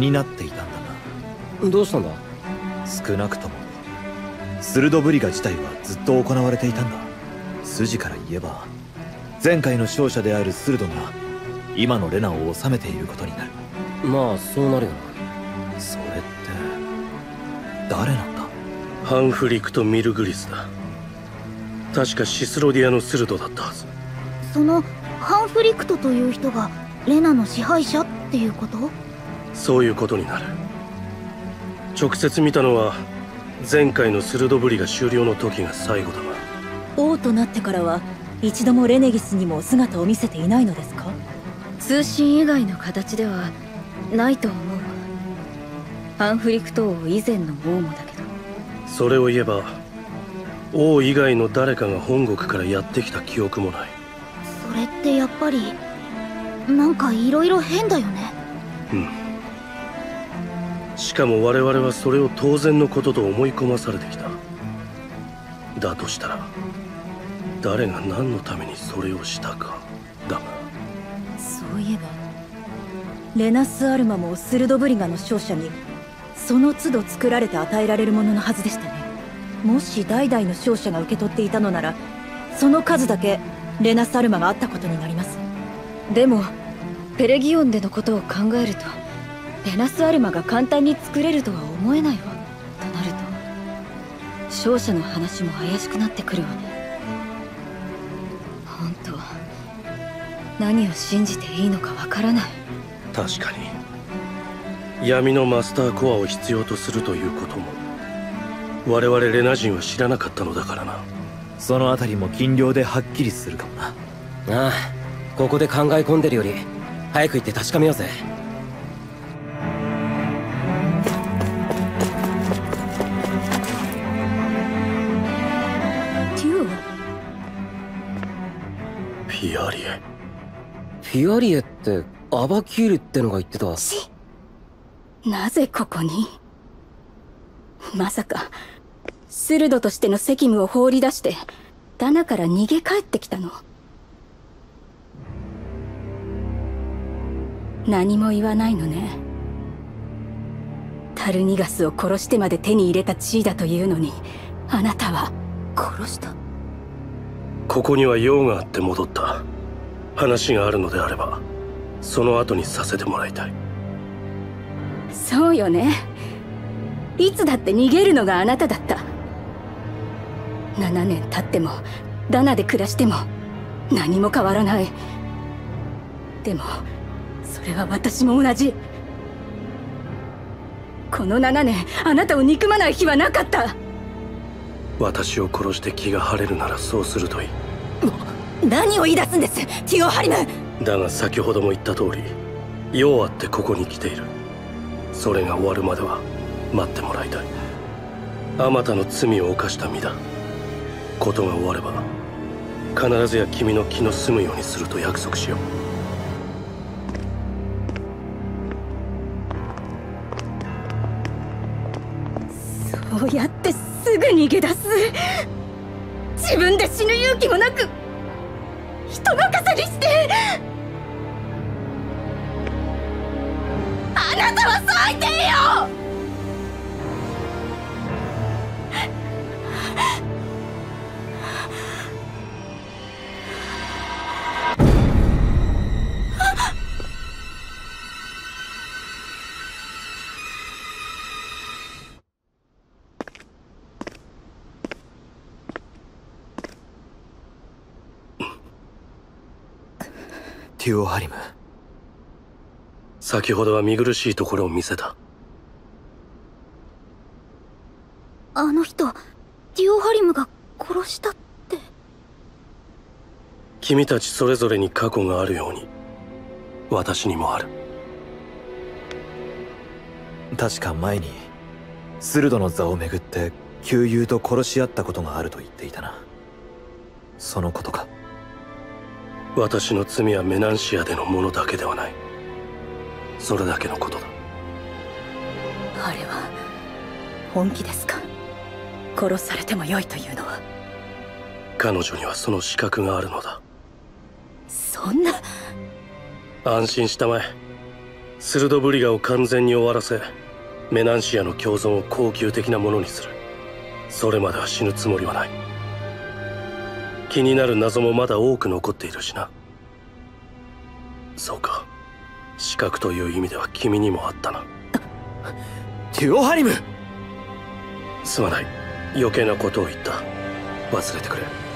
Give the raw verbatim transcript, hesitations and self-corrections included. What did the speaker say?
になっていたんだが。どうしたんだ？ 少なくともスルドブリガ自体はずっと行われていたんだ。筋から言えば前回の勝者であるスルドが今のレナを治めていることになる。 まあそうなるよな。それって誰なんだ？ ハンフリクト・ミルグリスだ。確かシスロディアのスルドだったはず。 そのハンフリクトという人がレナの支配者っていうこと？ そういうことになる。直接見たのは前回のスルドブリが終了の時が最後だが。 王となってからは一度もレネギスにも姿を見せていないのですか？ 通信以外の形ではないと思うわ。ハンフリクト王以前の王もだけど。 それを言えば王以外の誰かが本国からやってきた記憶もない。 それってやっぱりなんかいろいろ変だよね。 うん。しかも我々はそれを当然のことと思い込まされてきた。だとしたら誰が何のためにそれをしたかだが。 そういえばレナス・アルマもスルドブリガの勝者にその都度作られて与えられるもののはずでしたね。もし代々の勝者が受け取っていたのならその数だけレナス・アルマがあったことになります。 でもペレギオンでのことを考えるとレナス・アルマが簡単に作れるとは思えないわ。となると勝者の話も怪しくなってくるわね。本当何を信じていいのかわからない。 確かに闇のマスターコアを必要とするということも我々レナ人は知らなかったのだからな。 そのあたりも近況ではっきりするかもな。 ああ、ここで考え込んでるより早く行って確かめようぜ。 テュオ？ フィアリエ。 フィアリエってアバキールってのが言ってた。 しなぜここに？まさかスルドとしての責務を放り出してダナから逃げ帰ってきたの？何も言わないのね。タルニガスを殺してまで手に入れた地位だというのにあなたは殺した？ ここには用があって戻った。話があるのであればその後にさせてもらいたい。 そうよね。いつだって逃げるのがあなただった。ななねん経ってもダナで暮らしても何も変わらない。でもそれは私も同じ。このななねんあなたを憎まない日はなかった。 私を殺して気が晴れるならそうするといい。 何を言い出すんです、ティオ・ハリム。 だが先ほども言った通り用あってここに来ている。それが終わるまでは待ってもらいたい。あまたの罪を犯した身だ。ことが終われば必ずや君の気の済むようにすると約束しよう。 そうやってすぐ逃げ出す。自分で死ぬ勇気もなく人任せにして。あなたは最低よ。 ティオ・ハリム。 先ほどは見苦しいところを見せた。 あの人ティオ・ハリムが殺したって。 君たちそれぞれに過去があるように私にもある。 確か前にスルドの座をめぐって旧友と殺し合ったことがあると言っていたな。そのことか。 私の罪はメナンシアでのものだけではない。それだけのことだ。 あれは本気ですか？殺されてもよいというのは。 彼女にはその資格があるのだ。 そんな。 安心したまえ。 スルドブリガを完全に終わらせ、メナンシアの共存を恒久的なものにする。それまでは死ぬつもりはない。気になる謎もまだ多く残っているしな。そうか、資格という意味では君にもあったな。 テュオハリム。 すまない、余計なことを言った。忘れてくれ。